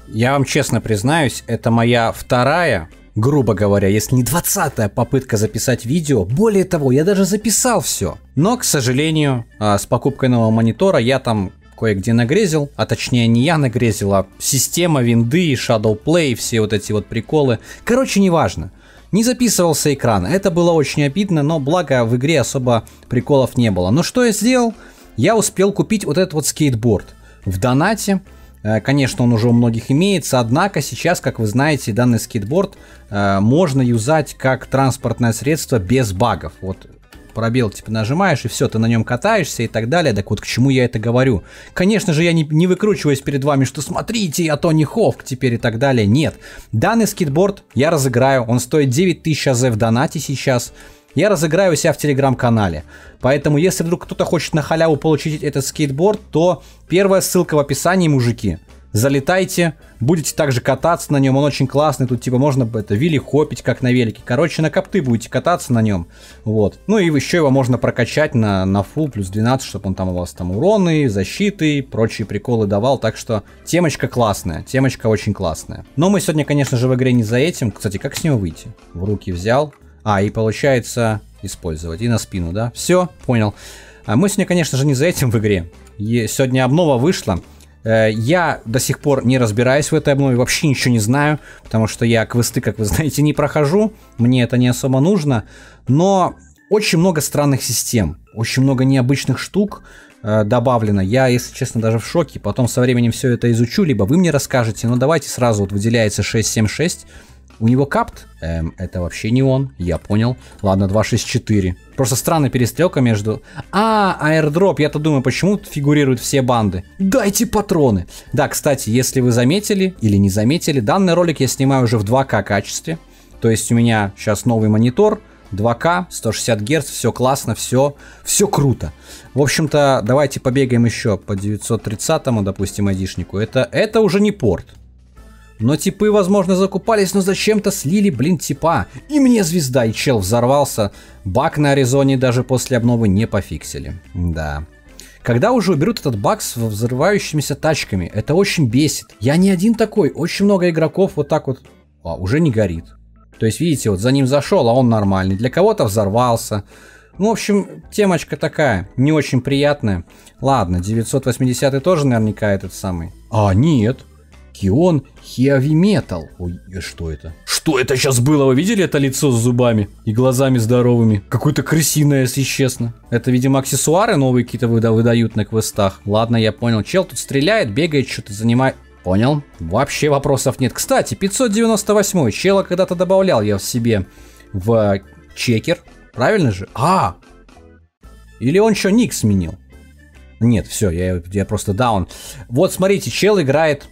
Я вам честно признаюсь, это моя вторая, грубо говоря, если не 20-я попытка записать видео. Более того, я даже записал все. Но, к сожалению, с покупкой нового монитора я там кое-где нагрезил, а точнее не я нагрезил, а система, винды, Shadow Play, все вот эти вот приколы. Короче, неважно. Не записывался экран, это было очень обидно, но благо в игре особо приколов не было. Но что я сделал? Я успел купить вот этот вот скейтборд в донате. Конечно, он уже у многих имеется, однако сейчас, как вы знаете, данный скейтборд можно юзать как транспортное средство без багов. Вот пробел типа нажимаешь и все, ты на нем катаешься и так далее. Так вот, к чему я это говорю? Конечно же, я не выкручиваюсь перед вами, что смотрите, я Тони Ховк теперь и так далее. Нет, данный скейтборд я разыграю, он стоит 9000 АЗ в донате сейчас. Я разыграю у себя в телеграм-канале. Поэтому, если вдруг кто-то хочет на халяву получить этот скейтборд, то первая ссылка в описании, мужики. Залетайте, будете также кататься на нем, он очень классный, тут типа можно вилли хопить, как на велике. Короче, на копты будете кататься на нем. Вот. Ну и еще его можно прокачать на фул плюс 12, чтобы он там у вас там уроны, защиты, прочие приколы давал. Так что темочка классная, темочка очень классная. Но мы сегодня, конечно же, в игре не за этим. Кстати, как с него выйти? В руки взял. И получается использовать. И на спину, да? Все, понял. Мы сегодня, конечно же, не за этим в игре. Сегодня обнова вышла. Я до сих пор не разбираюсь в этой обнове, вообще ничего не знаю, потому что я квесты, как вы знаете, не прохожу. Мне это не особо нужно. Но очень много странных систем, очень много необычных штук добавлено. Я, если честно, даже в шоке. Потом со временем все это изучу, либо вы мне расскажете. Но давайте сразу, вот выделяется 676. У него капт? Это вообще не он, я понял. Ладно, 264. Просто странная перестрелка между... аирдроп. Я-то думаю, почему тут фигурируют все банды. Дайте патроны. Да, кстати, если вы заметили или не заметили, данный ролик я снимаю уже в 2К качестве. То есть у меня сейчас новый монитор, 2К, 160 Гц, все классно, все круто. В общем-то, давайте побегаем еще по 930-му, допустим, айдишнику. Это уже не порт. Но типы, возможно, закупались, но зачем-то слили, типа. И мне звезда, и чел взорвался. Баг на Аризоне даже после обновы не пофиксили. Да. Когда уже уберут этот баг с взрывающимися тачками? Это очень бесит. Я не один такой. Очень много игроков вот так вот... уже не горит. То есть, видите, вот за ним зашел, а он нормальный. Для кого-то взорвался. Ну, в общем, темочка такая, не очень приятная. Ладно, 980 тоже наверняка этот самый. Нет. Кион Heavy Metal. Ой, что это? Что это сейчас было? Вы видели это лицо с зубами и глазами здоровыми? Какое-то крысиное, если честно. Это, видимо, аксессуары новые какие-то выдают на квестах. Ладно, я понял. Чел тут стреляет, бегает, что-то занимает. Понял. Вообще вопросов нет. Кстати, 598. Чела когда-то добавлял я в себе в чекер. Правильно же? Или он что, ник сменил? Нет, все, я просто даун. Вот, смотрите, чел играет...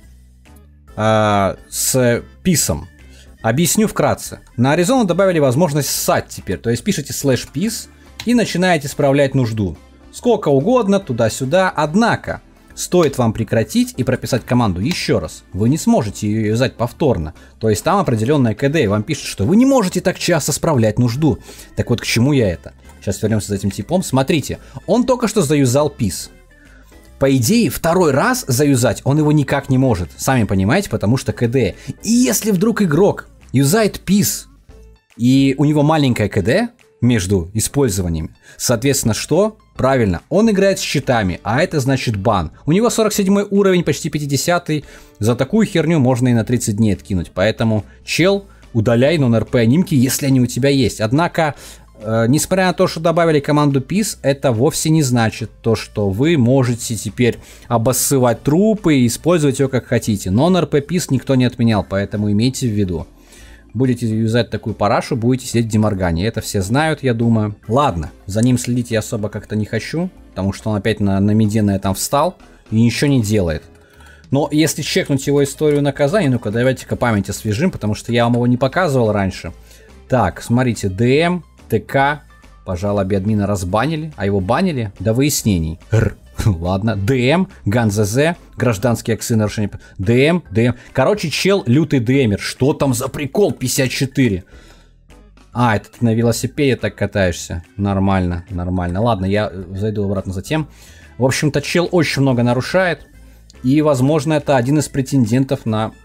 с писом. Объясню вкратце. На Аризону добавили возможность ссать теперь. То есть пишите /peace и начинаете справлять нужду. Сколько угодно, туда-сюда. Однако, стоит вам прекратить и прописать команду еще раз, вы не сможете ее юзать повторно. То есть там определенная КД, и вам пишет, что вы не можете так часто справлять нужду. Так вот, к чему я это? Сейчас вернемся за этим типом. Смотрите, он только что заюзал peace. По идее, второй раз заюзать он его никак не может. Сами понимаете, потому что КД. И если вдруг игрок юзает peace, и у него маленькая КД между использованиями, соответственно, что? Правильно, он играет с щитами, а это значит бан. У него 47 уровень, почти 50-й. За такую херню можно и на 30 дней откинуть. Поэтому, чел, удаляй нон-РП анимки, если они у тебя есть. Однако... несмотря на то, что добавили команду peace, это вовсе не значит то, что вы можете теперь обоссывать трупы и использовать ее как хотите. Но non-RP peace никто не отменял, поэтому имейте в виду. Будете юзать такую парашу, будете сидеть в деморгане. Это все знают, я думаю. Ладно, за ним следить я особо как-то не хочу, потому что он опять на меденное там встал и ничего не делает. Но если чекнуть его историю наказания, ну-ка давайте-ка память освежим, потому что я вам его не показывал раньше. Так, смотрите, ДМ... ТК по жалобе админа разбанили, а его банили до выяснений. Ладно, ДМ, ГанЗЗ, гражданские акции нарушения. ДМ. Короче, чел лютый ДМер. Что там за прикол 54? Это ты на велосипеде так катаешься. Нормально. Ладно, я зайду обратно затем. В общем-то, чел очень много нарушает. И, возможно, это один из претендентов на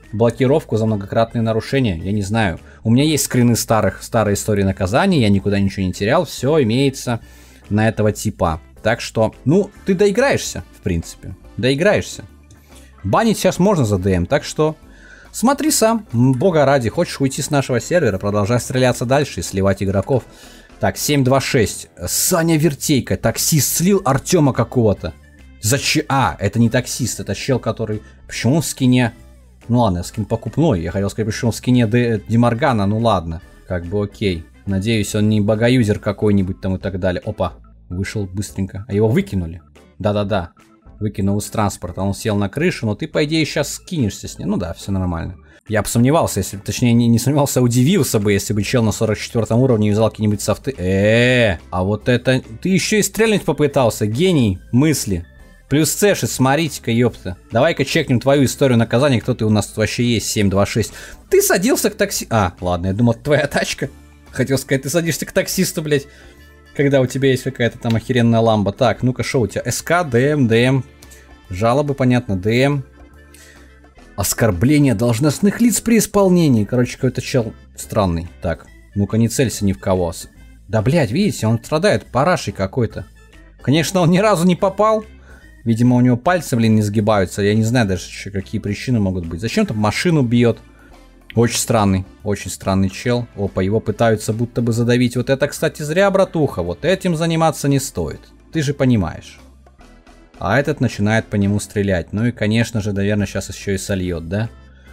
блокировку за многократные нарушения. Я не знаю. У меня есть скрины старой истории наказаний, я никуда ничего не терял, все имеется на этого типа. Так что, ну, ты доиграешься, в принципе. Доиграешься. Банить сейчас можно за ДМ, так что смотри сам, бога ради. Хочешь уйти с нашего сервера, продолжай стреляться дальше и сливать игроков. Так, 726. Саня Вертейка, таксист слил Артема какого-то. Зачем? А, это не таксист, это чел, который... Почему в скине... Ну ладно, скин покупной. Я хотел сказать, почему в скине Демаргана, ну ладно. Как бы окей. Надеюсь, он не богоюзер какой-нибудь там и так далее. Опа, вышел быстренько. А его выкинули. Да-да-да. Выкинул из транспорта. Он сел на крышу, но ты, по идее, сейчас скинешься с ним. Ну да, все нормально. Я бы сомневался, если... Точнее, не сомневался, а удивился бы, если бы чел на 44 уровне взял какие-нибудь софты. А вот это... Ты еще и стрельнуть попытался. Гений мысли. Плюс цешит, смотрите-ка, ёпта. Давай-ка чекнем твою историю наказания, кто ты у нас тут вообще есть, 726. Ты садился к такси... А, ладно, я думал, это твоя тачка. Хотел сказать, ты садишься к таксисту, блядь, когда у тебя есть какая-то там охеренная ламба. Так, ну-ка, шо у тебя? СК, ДМ. Жалобы, понятно, ДМ. Оскорбление должностных лиц при исполнении. Короче, какой-то чел странный. Так, ну-ка, не целься ни в кого. Да, блядь, видите, он страдает парашей какой-то. Конечно, он ни разу не попал. Видимо, у него пальцы, блин, не сгибаются. Я не знаю даже, какие причины могут быть. Зачем-то машину бьет. Очень странный чел. Опа, его пытаются будто бы задавить. Вот это, кстати, зря, братуха. Вот этим заниматься не стоит. Ты же понимаешь. А этот начинает по нему стрелять. Ну и, конечно же, наверное, сейчас еще и сольет, да?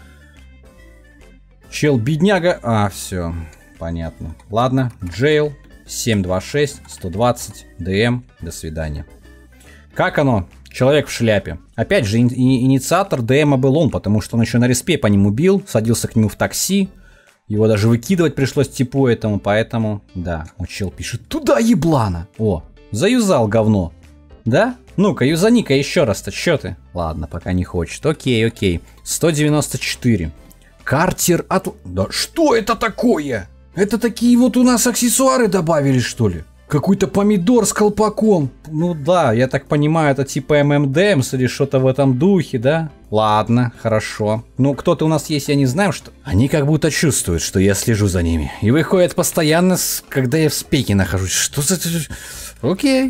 Чел, бедняга. А, все, понятно. Ладно, джейл, 726, 120, ДМ, до свидания. Как оно? Человек в шляпе. Опять же, инициатор ДМа был он, потому что он еще на респе по нему бил, садился к нему в такси. Его даже выкидывать пришлось типу этому, поэтому... Да, чел пишет, туда еблана. О, заюзал говно. Да? Ну-ка, юзани-ка еще раз-то, чё ты? Ладно, пока не хочет. Окей. 194. Картер от... Да что это такое? Это такие вот у нас аксессуары добавили, что ли? Какой-то помидор с колпаком. Ну да, я так понимаю, это типа ММДМС или что-то в этом духе, да? Ладно, хорошо. Ну, кто-то у нас есть, я не знаю, что... Они как будто чувствуют, что я слежу за ними. И выходят постоянно, когда я в спеке нахожусь. Что за... Окей.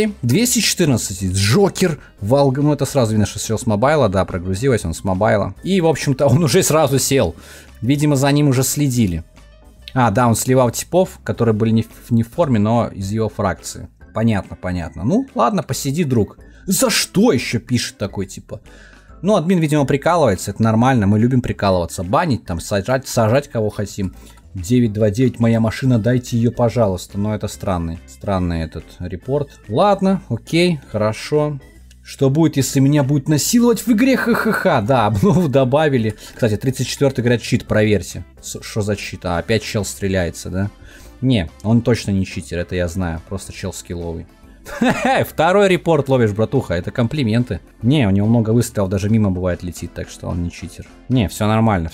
214. Джокер. Волга. Ну, это сразу видно, что сел с мобайла. Да, прогрузилось он с мобайла. И, в общем-то, он уже сразу сел. Видимо, за ним уже следили. А, да, он сливал типов, которые были не в форме, но из его фракции. Понятно. Ну, ладно, посиди, друг. За что еще пишет такой, типа? Ну, админ, видимо, прикалывается, это нормально, мы любим прикалываться. Банить, там, сажать кого хотим. 929, моя машина, дайте ее, пожалуйста. Но это странный этот репорт. Ладно, окей, хорошо. Что будет, если меня будет насиловать в игре? Ха-ха-ха. Да, обнову добавили. Кстати, 34-й, говорят, чит, проверьте. Что за чит? А, опять чел стреляется, да? Не, он точно не читер, это я знаю. Просто чел скилловый. Ха-ха, второй репорт ловишь, братуха, это комплименты. Не, у него много выстрелов, даже мимо бывает летит, так что он не читер. Не, все нормально.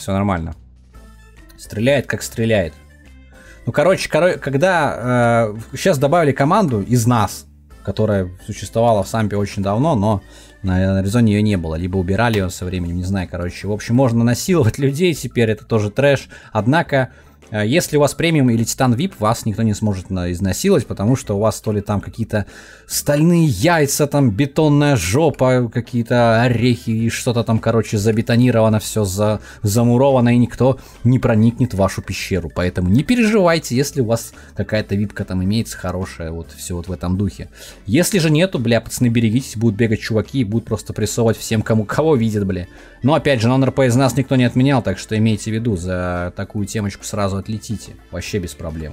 Стреляет, как стреляет. Ну, короче, когда сейчас добавили команду из нас, которая существовала в Сампе очень давно, но на Аризоне ее не было. Либо убирали ее со временем, не знаю, короче. В общем, можно насиловать людей теперь, это тоже трэш. Однако, если у вас премиум или Титан VIP, вас никто не сможет изнасиловать, потому что у вас то ли там какие-то стальные яйца, там бетонная жопа, какие-то орехи и что-то там, короче, забетонировано, все замуровано, и никто не проникнет в вашу пещеру. Поэтому не переживайте, если у вас какая-то випка там имеется хорошая, вот все вот в этом духе. Если же нету, бля, пацаны, берегитесь, будут бегать чуваки и будут просто прессовывать всем, кого видят, бля. Но опять же, нон-РП из нас никто не отменял, так что имейте в виду, за такую темочку сразу отлетите. Вообще без проблем.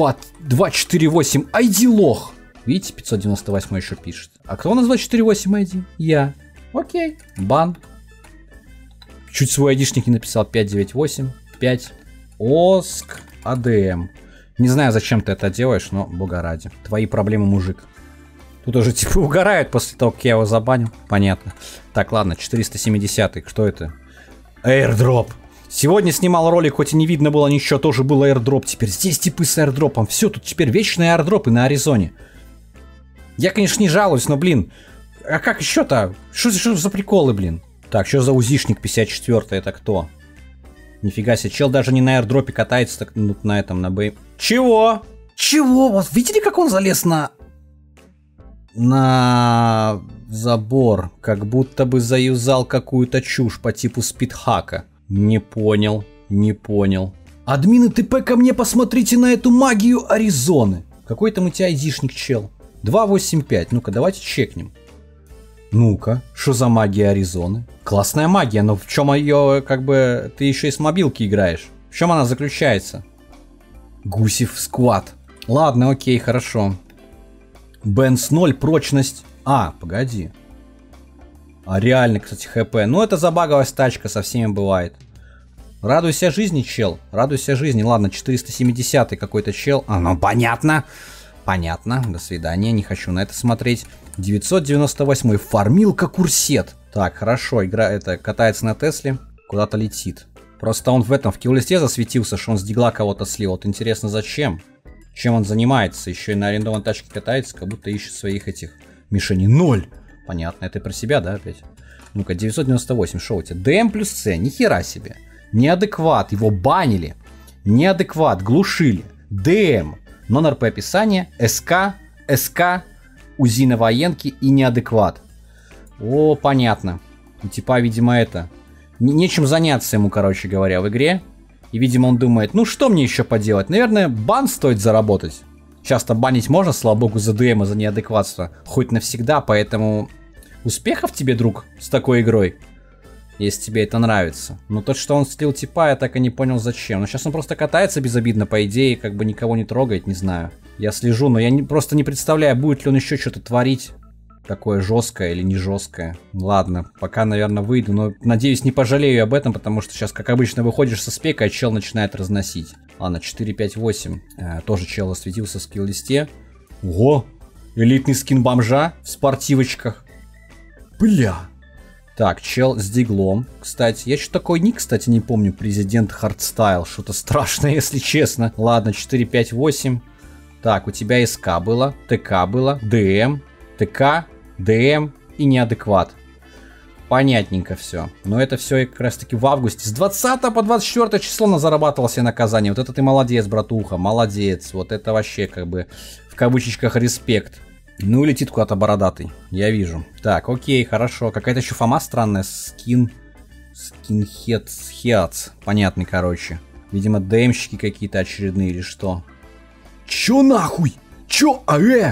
248 ID лох. Видите, 598 еще пишет. А кто у нас 248 ID? Я. Окей. Бан. Чуть свой айдишник не написал. 598. 5. Оск. АДМ. Не знаю, зачем ты это делаешь, но бога ради. Твои проблемы, мужик. Тут уже типа угорают после того, как я его забанил. Понятно. Так, ладно, 470. Что это? Airdrop. Сегодня снимал ролик, хоть и не видно было ничего, тоже был airdrop. Теперь здесь типы с airdropом. Все, тут теперь вечные airdропы на Аризоне. Я, конечно, не жалуюсь, но, блин, а как еще-то? Что за приколы, блин? Так, что за узишник 54-й, это кто? Нифига себе, чел даже не на аирдропе катается, так ну, на этом, на бэй. Чего? Чего? Вот видели, как он залез на забор? Как будто бы заюзал какую-то чушь по типу спидхака. Не понял, не понял. Админы ТП, ко мне посмотрите на эту магию Аризоны. Какой там у тебя айдишник, чел? 285, ну-ка, давайте чекнем. Ну-ка, что за магия Аризоны? Классная магия, но в чем ее, как бы, ты еще и с мобилки играешь? В чем она заключается? Гусев сквад. Ладно, окей, хорошо. Бенс 0, прочность. А, погоди. А реально, кстати, хп. Ну, это забаговая стачка, со всеми бывает. Радуйся жизни, чел. Радуйся жизни. Ладно, 470 какой-то чел. А, ну, понятно. Понятно. До свидания, не хочу на это смотреть. 998 фармилка курсет. Так, хорошо, игра это катается на Тесле, куда-то летит. Просто он в этом, в килл-листе засветился, что он с дигла кого-то слил. Вот интересно, зачем? Чем он занимается? Еще и на арендованной тачке катается, как будто ищет своих этих мишеней. 0! Понятно, это про себя, да, опять? Ну-ка, 998, шо у тебя? ДМ плюс С, нихера себе. Неадекват, его банили. Неадекват, глушили. ДМ, нон-РП описание, СК, УЗИ на военке и неадекват. О, понятно. И типа, видимо, это... Нечем заняться ему, короче говоря, в игре. И, видимо, он думает, ну что мне еще поделать? Наверное, бан стоит заработать. Часто банить можно, слава богу, за ДМ, за неадекватство. Хоть навсегда, поэтому... Успехов тебе, друг, с такой игрой. Если тебе это нравится. Но то, что он слил типа, я так и не понял зачем. Но сейчас он просто катается безобидно, по идее, как бы никого не трогает, не знаю. Я слежу, но я просто не представляю, будет ли он еще что-то творить. Такое жесткое или не жесткое. Ладно, пока, наверное, выйду, но надеюсь, не пожалею об этом, потому что сейчас, как обычно, выходишь со спека, а чел начинает разносить. Ладно, 458. Тоже чел осветился в скилл-листе. Ого! Элитный скин бомжа в спортивочках. Бля! Так, чел с диглом. Кстати, я что такой ник, кстати, не помню. Президент Хардстайл. Что-то страшное, если честно. Ладно, 458. Так, у тебя СК было, ТК было, ДМ, ТК, ДМ и неадекват. Понятненько все. Но это все как раз таки в августе. С 20 по 24 число на зарабатывал себе наказание. Вот это ты молодец, братуха, молодец. Вот это вообще как бы в кавычечках респект. Ну, летит куда-то бородатый, я вижу. Так, окей, хорошо. Какая-то еще фома странная. Скинхедс. Понятный, короче. Видимо, ДМщики какие-то очередные или что. Чё нахуй? Чё?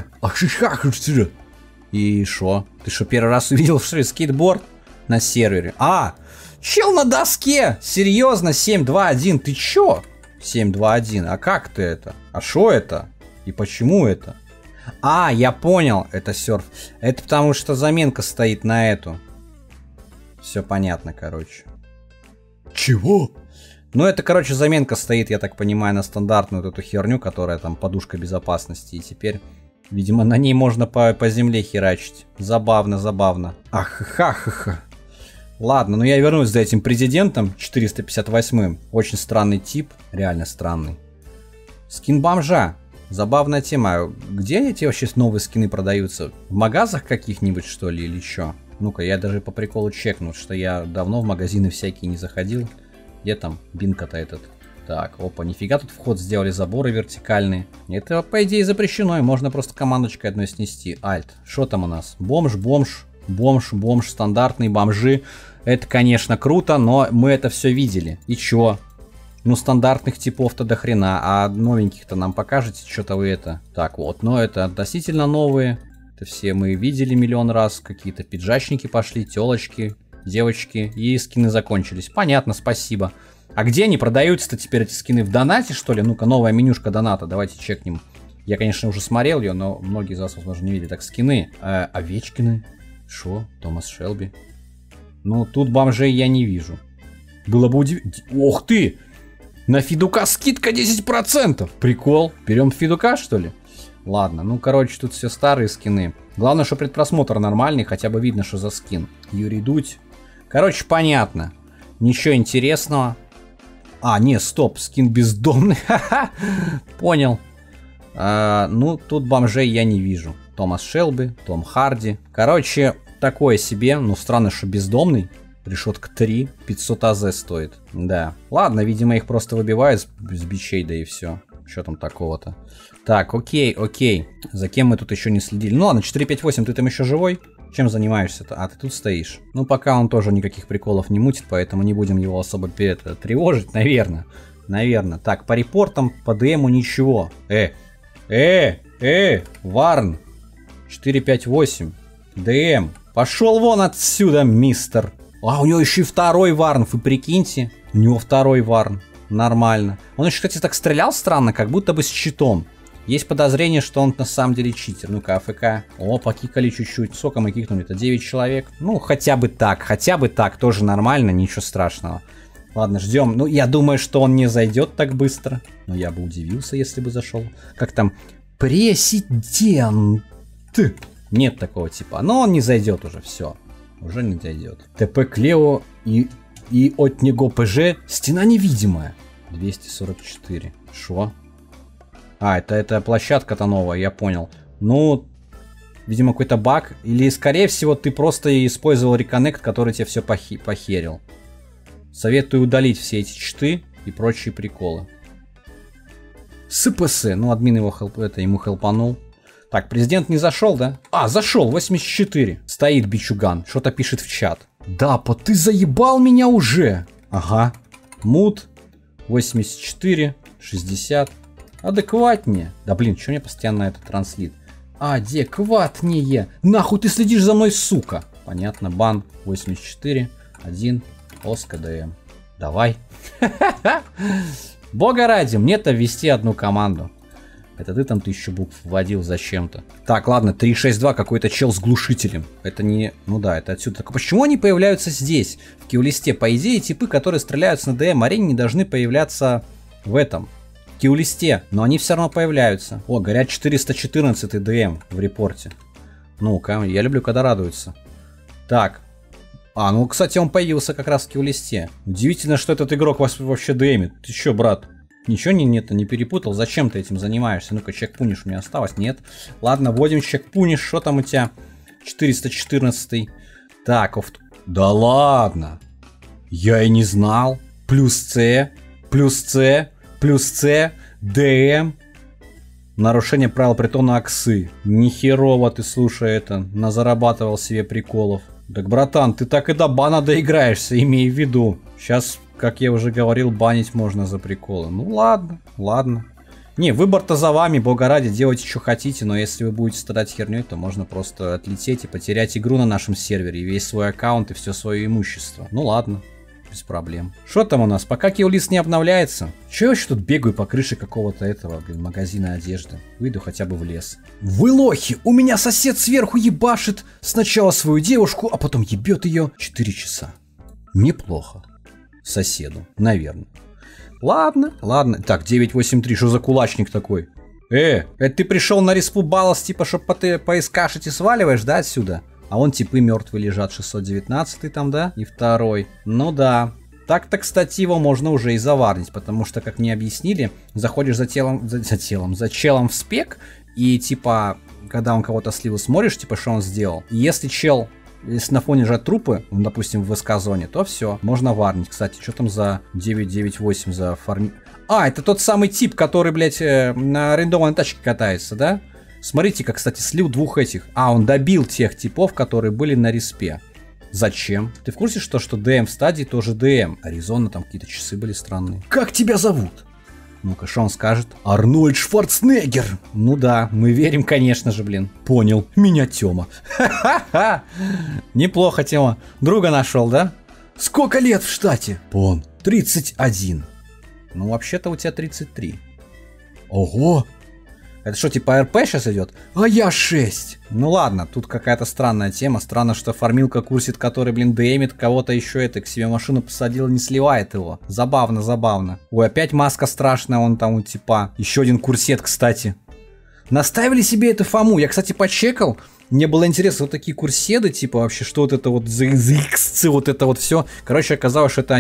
И шо? Ты что, первый раз увидел, что ли, скейтборд на сервере? А, чел на доске! Серьезно, 7.2.1, ты чё? 7.2.1, а как ты это? А шо это? И почему это? А, я понял, это серф. Это потому что заменка стоит на эту. Все понятно, короче. Чего? Ну, это, короче, заменка стоит, я так понимаю, на стандартную вот эту херню, которая там подушка безопасности. И теперь, видимо, на ней можно по земле херачить. Забавно, забавно. Ах-ха-ха-ха. Ладно, ну я вернусь за этим президентом 458-м. Очень странный тип, реально странный. Скин бомжа. Забавная тема. Где эти вообще новые скины продаются? В магазах каких-нибудь, что ли, или что? Ну-ка, я даже по приколу чекну, что я давно в магазины всякие не заходил. Где там бинка-то этот? Так, опа, нифига тут вход сделали, заборы вертикальные. Это, по идее, запрещено, и можно просто командочкой одной снести. Альт. Что там у нас? Бомж, бомж, бомж, бомж, стандартные бомжи. Это, конечно, круто, но мы это все видели. И чё? Ну, стандартных типов-то до хрена, а новеньких-то нам покажете, что-то вы это... Так, вот, но это относительно новые. Это все мы видели миллион раз. Какие-то пиджачники пошли, телочки, девочки, и скины закончились. Понятно, спасибо. А где они продаются-то теперь, эти скины? В донате, что ли? Ну-ка, новая менюшка доната, давайте чекнем. Я, конечно, уже смотрел ее, но многие из вас, возможно, не видели. Так, скины. Овечкины. Шо? Томас Шелби. Ну, тут бомжей я не вижу. Было бы удивительно... Ох ты! На Фидука скидка 10%. Прикол. Берем Фидука, что ли? Ладно, ну, короче, тут все старые скины. Главное, что предпросмотр нормальный, хотя бы видно, что за скин. Юрий Дудь. Короче, понятно. Ничего интересного. А, не, стоп, скин бездомный. Ха-ха. Понял. Ну, тут бомжей я не вижу. Томас Шелби, Том Харди. Короче, такое себе. Ну, странно, что бездомный. Решетка 3, 500 АЗ стоит. Да. Ладно, видимо, их просто выбивают с бичей, да и все. Что там такого-то? Так, окей. За кем мы тут еще не следили? Ну ладно, 458, ты там еще живой? Чем занимаешься-то? А, ты тут стоишь. Ну, пока он тоже никаких приколов не мутит, поэтому не будем его особо тревожить, наверное. Так, по репортам, по ДМу ничего. Варн. 458. ДМ. Пошел вон отсюда, мистер. А, у него еще и второй Варн, вы прикиньте. У него второй Варн. Нормально. Он еще, кстати, так стрелял странно, как будто бы с щитом. Есть подозрение, что он на самом деле читер. Ну-ка, АФК. О, покикали чуть-чуть. Сколько мы кикнули? Это 9 человек. Ну, хотя бы так. Тоже нормально, ничего страшного. Ладно, ждем. Ну, я думаю, что он не зайдет так быстро. Но я бы удивился, если бы зашел. Как там? Президент. Нет такого типа. Но он не зайдет уже, все. Уже не зайдет. ТП Клео и от него ПЖ. Стена невидимая. 244. Шо? А, это площадка-то новая, я понял. Ну, видимо, какой-то баг. Или, скорее всего, ты просто использовал реконнект, который тебе все похерил. Советую удалить все эти читы и прочие приколы. СПС. Ну, админ ему хелпанул. Так, президент не зашел, да? А, зашел, 84. Стоит бичуган, что-то пишет в чат. Дапа, ты заебал меня уже. Ага. Мут. 84. 60. Адекватнее. Да блин, что мне постоянно это транслит? Адекватнее. Нахуй ты следишь за мной, сука. Понятно, бан. 84. 1. Оска ДМ. Давай. Бога ради, мне-то ввести одну команду. Это ты там 1000 букв вводил зачем-то. Так, ладно, 362 какой-то чел с глушителем. Это не... Ну да, это отсюда. Так почему они появляются здесь? В киулисте. По идее, типы, которые стреляются на ДМ-арене, не должны появляться в этом. В киулисте. Но они все равно появляются. О, говорят, 414 ДМ в репорте. Ну-ка, я люблю, когда радуются. Так. А, ну, кстати, он появился как раз в киулисте. Удивительно, что этот игрок вас вообще ДМит. Ты чё, брат? Ничего не перепутал? Зачем ты этим занимаешься? Ну-ка, чек-пуниш у меня осталось? Нет. Ладно, вводим чек-пуниш. Что там у тебя? 414. Так, да ладно. Я и не знал. Плюс С. ДМ. Нарушение правил притона Аксы. Нихерово ты, слушай, это. Назарабатывал себе приколов. Так, братан, ты так и до бана доиграешься, имей в виду. Сейчас, как я уже говорил, банить можно за приколы. Ну ладно. Не, выбор-то за вами, бога ради, делайте, что хотите, но если вы будете страдать херней, то можно просто отлететь и потерять игру на нашем сервере, и весь свой аккаунт, и все свое имущество. Ну ладно, без проблем. Что там у нас? Пока киулист не обновляется. Че я вообще тут бегаю по крыше какого-то этого, блин, магазина одежды? Выйду хотя бы в лес. Вы лохи! У меня сосед сверху ебашит сначала свою девушку, а потом ебет ее 4 часа. Неплохо. Соседу, наверное. Ладно. Так, 983, что за кулачник такой? Это ты пришел на респу баллас, типа, чтоб ты поискашить и сваливаешь, да, отсюда? А вон типы мертвые лежат, 619 там, да? И второй. Ну да. Так-то, кстати, его можно уже и заварнить, потому что, как мне объяснили, заходишь за челом в спек, и типа, когда он кого-то слил, смотришь, типа, что он сделал. И если на фоне лежат трупы, допустим, в ВСК-зоне, то все, можно варнить. Кстати, что там за 998 за фарми... А, это тот самый тип, который, блядь, на арендованной тачке катается, да? Смотрите-ка, кстати, слил двух этих. А, он добил тех типов, которые были на респе. Зачем? Ты в курсе, что ДМ в стадии тоже ДМ? Аризона, там какие-то часы были странные. Как тебя зовут? Ну-ка, что он скажет? Арнольд Шварценеггер. Ну да, мы верим, конечно же, блин. Понял. Меня Тёма. Ха-ха-ха. Неплохо, Тёма. Друга нашел, да? Сколько лет в штате? Пон. 31. Ну, вообще-то у тебя 33. Ого. Это что, типа РП сейчас идет? А я 6. Ну ладно, тут какая-то странная тема. Странно, что фармилка курсит, который, блин, демит кого-то еще это к себе машину посадил и не сливает его. Забавно. Ой, опять маска страшная, он там у типа. Еще один курсет, кстати. Наставили себе эту фому. Я, кстати, почекал. Мне было интересно, вот такие курседы, типа, вообще, что вот это вот ZX, вот это вот все. Короче, оказалось, что это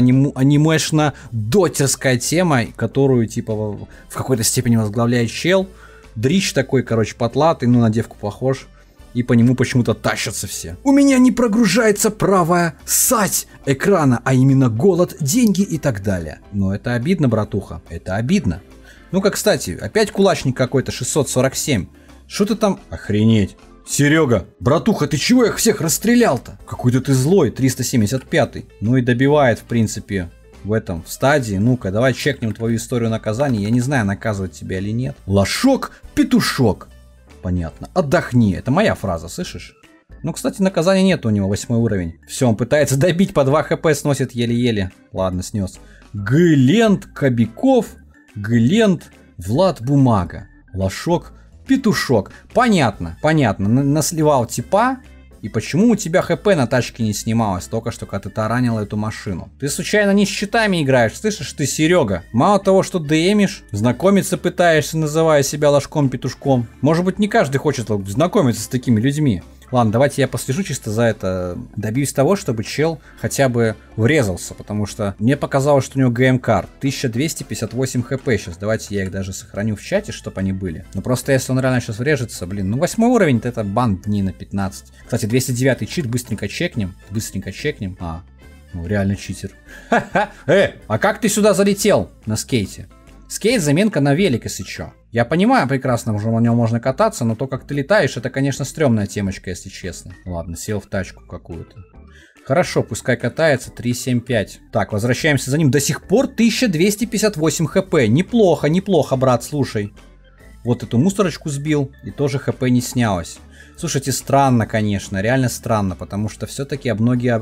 анимешно-дотерская тема, которую, типа, в какой-то степени возглавляет чел. Дрищ такой, короче, потлатый, ну, на девку похож. и по нему почему-то тащатся все. У меня не прогружается правая сать экрана, а именно голод, деньги и так далее. Но это обидно, братуха, это обидно. Ну-ка, кстати, опять кулачник какой-то, 647. Что ты там? Охренеть. Серега, братуха, ты чего их всех расстрелял-то? Какой-то ты злой, 375. Ну и добивает, в принципе, в стадии. Ну-ка, давай чекнем твою историю наказания. Я не знаю, наказывать тебя или нет. Лошок, петушок. Понятно. Отдохни. Это моя фраза, слышишь? Ну, кстати, наказания нет у него, 8 уровень. Все, он пытается добить, по 2 хп сносит еле-еле. Ладно, снес. Глент Кобяков, Глент Влад Бумага. Лошок, петушок. Понятно, понятно. Насливал типа. И почему у тебя хп на тачке не снималось только что, когда ты таранил эту машину? Ты случайно не с щитами играешь, слышишь ты, Серега? Мало того, что ДМишь, знакомиться пытаешься, называя себя ложком-петушком. Может быть, не каждый хочет знакомиться с такими людьми. Ладно, давайте я послежу чисто за это. Добьюсь того, чтобы чел хотя бы врезался, потому что мне показалось, что у него ГМ-карт 1258 хп сейчас. Давайте я их даже сохраню в чате, чтобы они были. Но просто если он реально сейчас врежется, блин, ну 8 уровень, это бан дни на 15. Кстати, 209 чит, быстренько чекнем. Ну реально читер. Ха-ха, а как ты сюда залетел на скейте? Скейт заменка на велик, если чё. Я понимаю прекрасно, уже на нем можно кататься, но то, как ты летаешь, это, конечно, стрёмная темочка, если честно. Ладно, сел в тачку какую-то. Хорошо, пускай катается, 375. Так, возвращаемся за ним. До сих пор 1258 хп. Неплохо, неплохо, брат, слушай. Вот эту мусорочку сбил, и тоже хп не снялось. Слушайте, странно, конечно, реально странно, потому что все-таки обо многие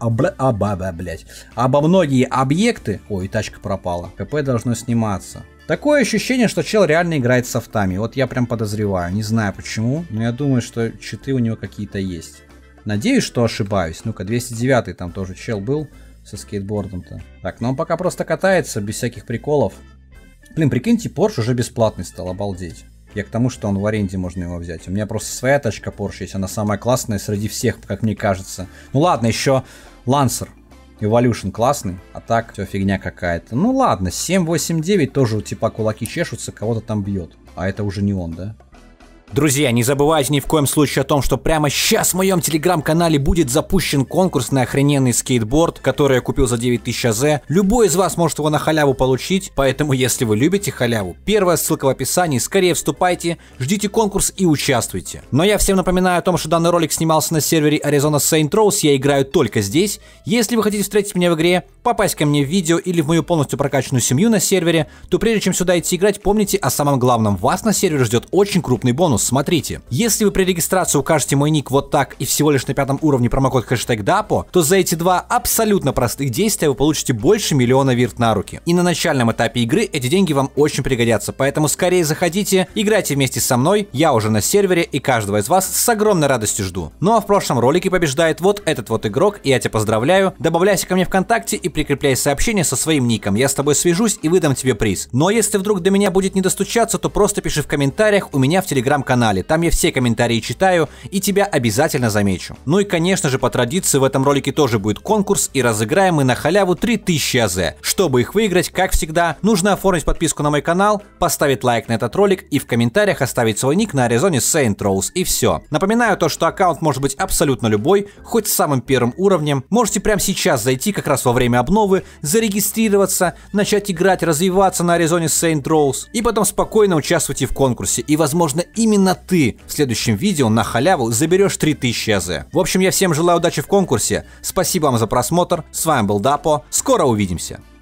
объекты... Ой, тачка пропала. ХП должно сниматься. Такое ощущение, что чел реально играет с софтами. Вот я прям подозреваю, не знаю почему, но я думаю, что читы у него какие-то есть. Надеюсь, что ошибаюсь. Ну-ка, 209-й там тоже чел был со скейтбордом-то. Так, но он пока просто катается, без всяких приколов. Блин, прикиньте, Porsche уже бесплатный стал, обалдеть. Я к тому, что он в аренде, можно его взять. У меня просто своя тачка Porsche есть, она самая классная среди всех, как мне кажется. Ну ладно, еще Lancer Evolution классный, а так все фигня какая-то. Ну ладно, 789 тоже типа кулаки чешутся, кого-то там бьет. А это уже не он, да? Друзья, не забывайте ни в коем случае о том, что прямо сейчас в моем телеграм-канале будет запущен конкурс на охрененный скейтборд, который я купил за 9000 АЗ. Любой из вас может его на халяву получить, поэтому если вы любите халяву, первая ссылка в описании, скорее вступайте, ждите конкурс и участвуйте. Но я всем напоминаю о том, что данный ролик снимался на сервере Arizona Saint Rose, я играю только здесь. Если вы хотите встретить меня в игре, попасть ко мне в видео или в мою полностью прокачанную семью на сервере, то прежде чем сюда идти играть, помните о самом главном, вас на сервере ждет очень крупный бонус. Смотрите, если вы при регистрации укажете мой ник вот так и всего лишь на 5 уровне промокод хэштег DAPO, то за эти два абсолютно простых действия вы получите больше 1 000 000 вирт на руки. И на начальном этапе игры эти деньги вам очень пригодятся, поэтому скорее заходите, играйте вместе со мной, я уже на сервере и каждого из вас с огромной радостью жду. Ну а в прошлом ролике побеждает вот этот вот игрок, и я тебя поздравляю, добавляйся ко мне ВКонтакте и прикрепляй сообщение со своим ником, я с тобой свяжусь и выдам тебе приз. Но если вдруг до меня будет не достучаться, то просто пиши в комментариях у меня в телеграм-канале. Там я все комментарии читаю и тебя обязательно замечу. Ну и конечно же по традиции в этом ролике тоже будет конкурс и разыграем мы на халяву 3000 АЗ. Чтобы их выиграть, как всегда, нужно оформить подписку на мой канал, поставить лайк на этот ролик и в комментариях оставить свой ник на Arizona Saint Rose и все. Напоминаю то, что аккаунт может быть абсолютно любой, хоть с самым первым уровнем. Можете прямо сейчас зайти как раз во время обновы, зарегистрироваться, начать играть, развиваться на Arizona Saint Rose и потом спокойно участвуйте в конкурсе. И возможно именно ты в следующем видео на халяву заберешь 3000 АЗ. В общем, я всем желаю удачи в конкурсе. Спасибо вам за просмотр. С вами был Дапо. Скоро увидимся.